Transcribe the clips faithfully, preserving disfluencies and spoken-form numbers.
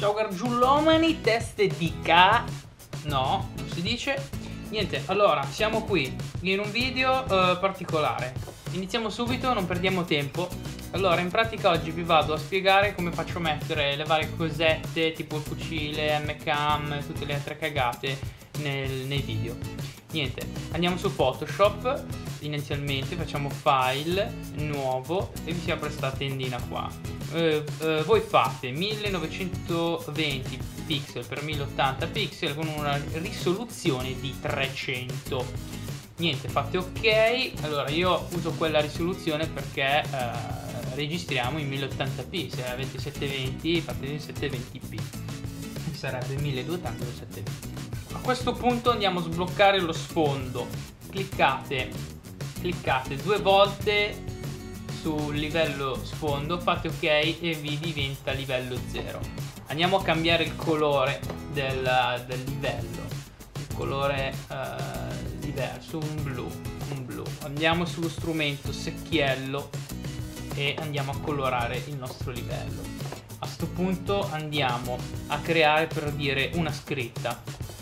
Ciao gargiullomani, teste di ca... No, non si dice. Niente, allora, siamo qui in un video uh, particolare. Iniziamo subito, non perdiamo tempo. Allora, in pratica oggi vi vado a spiegare come faccio a mettere le varie cosette, tipo il fucile, M CAM, tutte le altre cagate nel, nei video. Niente, andiamo su Photoshop, inizialmente facciamo File, Nuovo e vi si apre questa tendina qua. Uh, uh, voi fate millenovecentoventi pixel per mille ottanta pixel con una risoluzione di trecento. Niente, fate ok. Allora io uso quella risoluzione perché uh, registriamo in mille ottanta p. Se avete settecentoventi fate in settecentoventi p, sarebbe milleduecento per settecentoventi. A questo punto andiamo a sbloccare lo sfondo. Cliccate cliccate due volte sul livello sfondo, fate ok e vi diventa livello zero. Andiamo a cambiare il colore del, del livello, il colore uh, diverso, un blu, un blu. Andiamo sullo strumento secchiello e andiamo a colorare il nostro livello. A questo punto andiamo a creare, per dire, una scritta.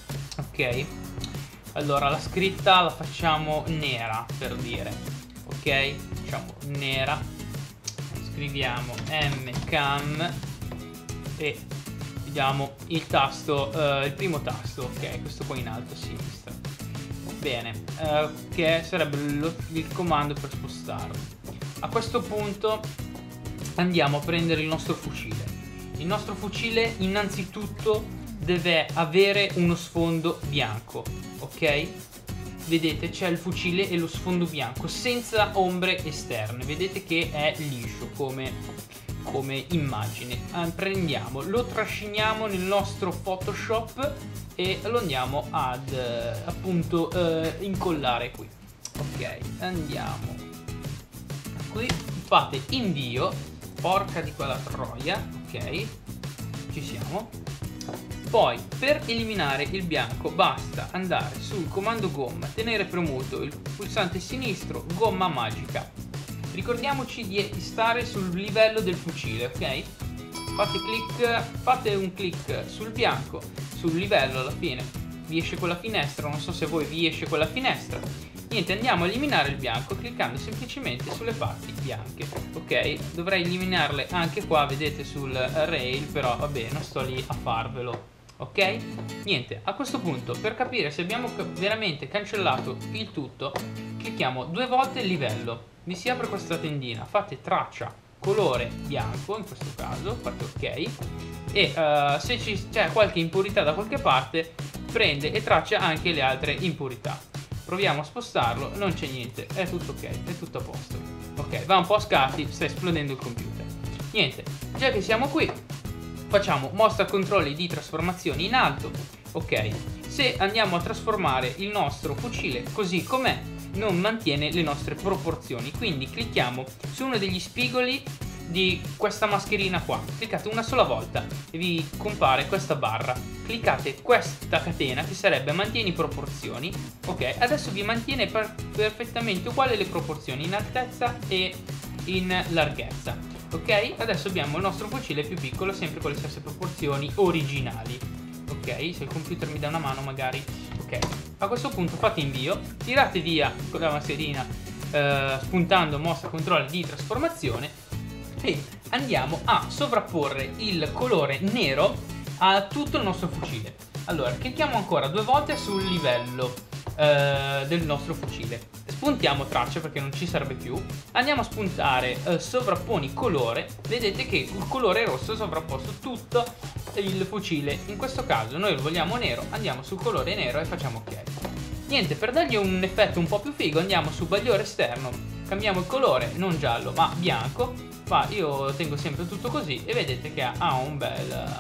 Ok, allora la scritta la facciamo nera, per dire. Ok, facciamo nera, scriviamo M CAM e vediamo il tasto, uh, il primo tasto, ok, questo qua in alto a sinistra. Bene, uh, che sarebbe lo, il comando per spostarlo. A questo punto andiamo a prendere il nostro fucile. Il nostro fucile innanzitutto deve avere uno sfondo bianco, ok? Vedete, c'è il fucile e lo sfondo bianco senza ombre esterne. Vedete che è liscio come, come immagine. Ah, prendiamo, lo trasciniamo nel nostro Photoshop e lo andiamo ad eh, appunto eh, incollare qui. Ok, andiamo qui, fate invio. Porca di quella troia. Ok, ci siamo. Poi per eliminare il bianco basta andare sul comando gomma, tenere premuto il pulsante sinistro, gomma magica. Ricordiamoci di stare sul livello del fucile, ok? Fate clic, fate un clic sul bianco, sul livello alla fine. Vi esce quella finestra, non so se voi vi esce quella finestra. Niente, andiamo a eliminare il bianco cliccando semplicemente sulle parti bianche. Ok, dovrei eliminarle anche qua, vedete sul rail, però vabbè, non sto lì a farvelo. Ok? Niente, a questo punto per capire se abbiamo veramente cancellato il tutto clicchiamo due volte il livello, vi si apre questa tendina, fate traccia colore bianco in questo caso, fate ok e uh, se c'è qualche impurità da qualche parte prende e traccia anche le altre impurità. Proviamo a spostarlo, non c'è niente, è tutto ok, è tutto a posto. Ok, va un po' a scatti, sta esplodendo il computer. Niente, già che siamo qui facciamo mostra controlli di trasformazioni in alto. Ok, se andiamo a trasformare il nostro fucile così com'è non mantiene le nostre proporzioni, quindi clicchiamo su uno degli spigoli di questa mascherina qua, cliccate una sola volta e vi compare questa barra, cliccate questa catena che sarebbe mantieni proporzioni. Ok, adesso vi mantiene per perfettamente uguale le proporzioni in altezza e in larghezza. Ok, adesso abbiamo il nostro fucile più piccolo, sempre con le stesse proporzioni originali. Ok, se il computer mi dà una mano magari. Ok, a questo punto fate invio, tirate via con la mascherina eh, spuntando mostra controlli di trasformazione e andiamo a sovrapporre il colore nero a tutto il nostro fucile. Allora, clicchiamo ancora due volte sul livello eh, del nostro fucile. Spuntiamo traccia perché non ci serve più. Andiamo a spuntare eh, sovrapponi colore. Vedete che il colore rosso è sovrapposto tutto il fucile. In questo caso noi lo vogliamo nero, andiamo sul colore nero e facciamo ok. Niente, per dargli un effetto un po' più figo andiamo su bagliore esterno, cambiamo il colore, non giallo ma bianco. Ma io tengo sempre tutto così e vedete che ha un bel...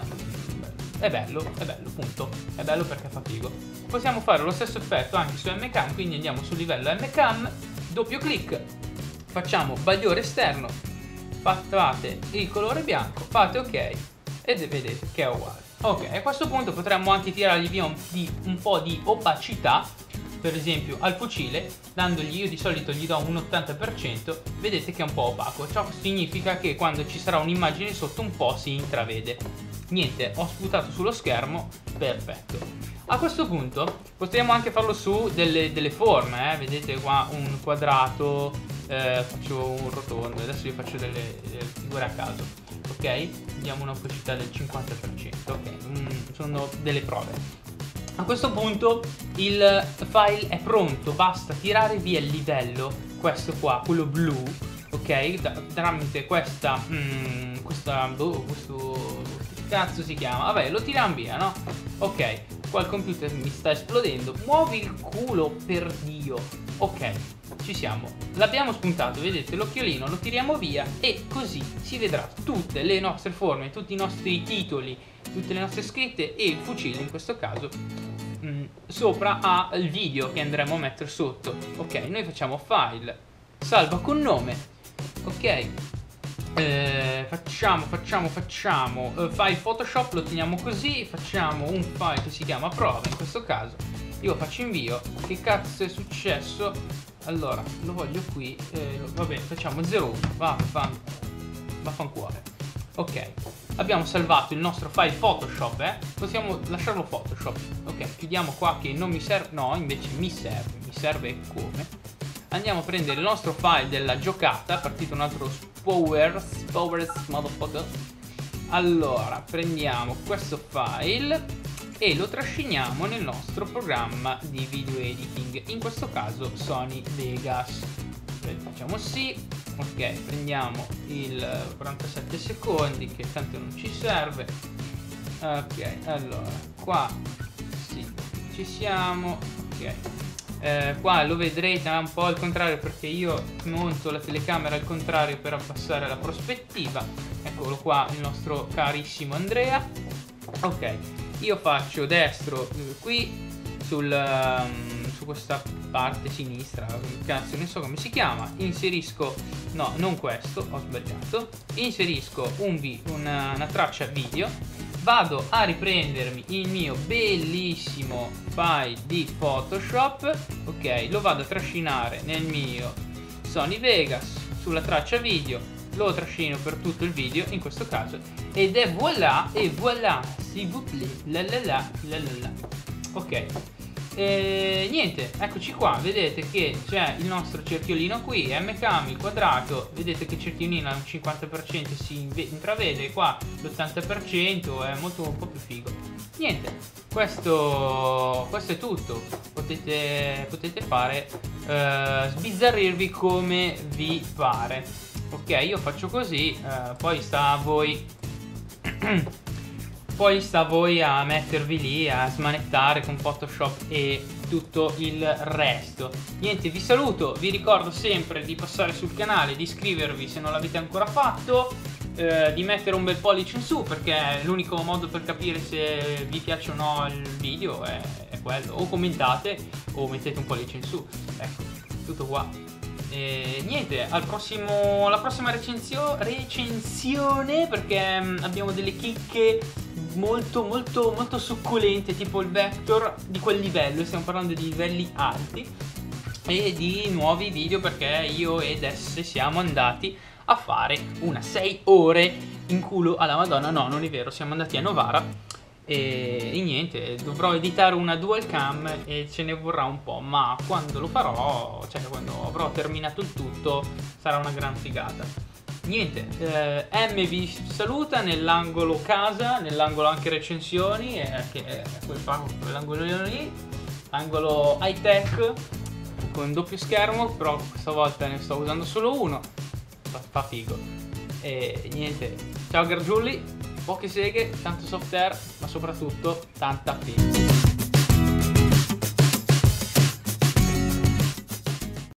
è bello, è bello, punto. È bello perché fa figo. Possiamo fare lo stesso effetto anche su M CAM, quindi andiamo sul livello M CAM, doppio clic, facciamo bagliore esterno, fate il colore bianco, fate ok e vedete che è uguale. Ok, a questo punto potremmo anche tirargli via un, di, un po' di opacità per esempio al fucile, dandogli, io di solito gli do un ottanta per cento, vedete che è un po' opaco. Ciò significa che quando ci sarà un'immagine sotto un po' si intravede. Niente, ho sputato sullo schermo, perfetto. A questo punto potremmo anche farlo su delle, delle forme, eh? Vedete qua un quadrato, eh, faccio un rotondo, adesso io faccio delle, delle figure a caso, ok? Diamo una opacità del cinquanta per cento, ok, mm, sono delle prove. A questo punto il file è pronto, basta tirare via il livello, questo qua, quello blu, ok? Da, tramite questa, mm, questa, oh, questo, che cazzo si chiama? Vabbè, lo tiriamo via, no? Ok, qua il computer mi sta esplodendo, muovi il culo per Dio, ok, ci siamo, l'abbiamo spuntato, vedete l'occhiolino, lo tiriamo via e così si vedrà tutte le nostre forme, tutti i nostri titoli, tutte le nostre scritte e il fucile in questo caso mh, sopra al video che andremo a mettere sotto. Ok, noi facciamo file, salva con nome, ok, eh, facciamo, facciamo, facciamo uh, file Photoshop, lo teniamo così, facciamo un file che si chiama prova, in questo caso io faccio invio. Che cazzo è successo? Allora, lo voglio qui, eh, va bene, facciamo zero uno, va, va, vaffanculo. Ok, abbiamo salvato il nostro file Photoshop, eh? Possiamo lasciarlo Photoshop. Ok, chiudiamo qua che non mi serve, no, invece mi serve, mi serve come? Andiamo a prendere il nostro file della giocata, è partito un altro Powers, Powers, motherfucker. Allora, prendiamo questo file e lo trasciniamo nel nostro programma di video editing, in questo caso Sony Vegas. Facciamo sì. Ok, prendiamo il quarantasette secondi che tanto non ci serve. Ok, allora qua sì, ci siamo. Ok, eh, qua lo vedrete un po' al contrario perché io monto la telecamera al contrario per abbassare la prospettiva. Eccolo qua il nostro carissimo Andrea. Ok, io faccio destro eh, qui sul, um, su questa parte sinistra, cazzo ne so come si chiama, inserisco, no non questo, ho sbagliato, inserisco un vi una, una traccia video, vado a riprendermi il mio bellissimo file di Photoshop, ok, lo vado a trascinare nel mio Sony Vegas sulla traccia video, lo trascino per tutto il video in questo caso ed è voilà, e voilà, s'il vous plaît, la la la la la la. Ok, e niente, eccoci qua, vedete che c'è il nostro cerchiolino qui, M-Cam, il quadrato, vedete che il cerchiolino al cinquanta per cento si intravede, qua l'ottanta per cento è molto un po' più figo. Niente, questo, questo è tutto, potete, potete fare, eh, sbizzarrirvi come vi pare. Ok, io faccio così, eh, poi sta a voi poi sta a voi a mettervi lì a smanettare con Photoshop e tutto il resto. Niente, vi saluto, vi ricordo sempre di passare sul canale, di iscrivervi se non l'avete ancora fatto, eh, di mettere un bel pollice in su perché l'unico modo per capire se vi piace o no il video è, è quello, o commentate o mettete un pollice in su. Ecco, tutto qua. E niente, al prossimo, alla prossima recensio, recensione perché mh, abbiamo delle chicche molto molto molto succulente, tipo il Vector di quel livello, stiamo parlando di livelli alti, e di nuovi video perché io ed esse siamo andati a fare una sei ore in culo alla Madonna. No, non è vero, siamo andati a Novara e, e niente, dovrò editare una dual cam e ce ne vorrà un po', ma quando lo farò, cioè quando avrò terminato il tutto, sarà una gran figata. Niente, eh, M vi saluta nell'angolo casa, nell'angolo anche recensioni, eh, che è quell'angolo lì, angolo high tech con doppio schermo, però questa volta ne sto usando solo uno, fa, fa figo. E niente, ciao Gargiulli, poche seghe, tanto soft air, ma soprattutto tanta figa.